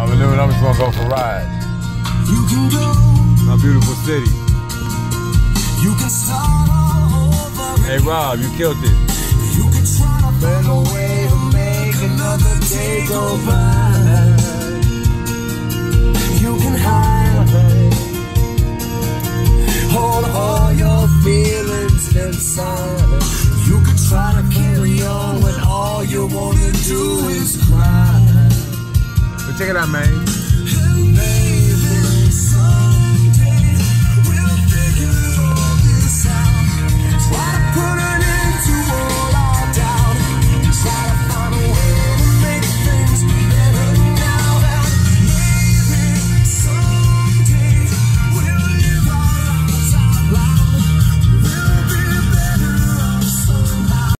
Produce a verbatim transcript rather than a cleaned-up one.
I believe I'm just gonna go for a ride. You can go. My beautiful city. You can start all over. Hey Rob, you killed it. You can try to find a way to make another day go by. You can hide, hold all your feelings inside. You can try to carry on when all you wanna do is cry. But check it out, man.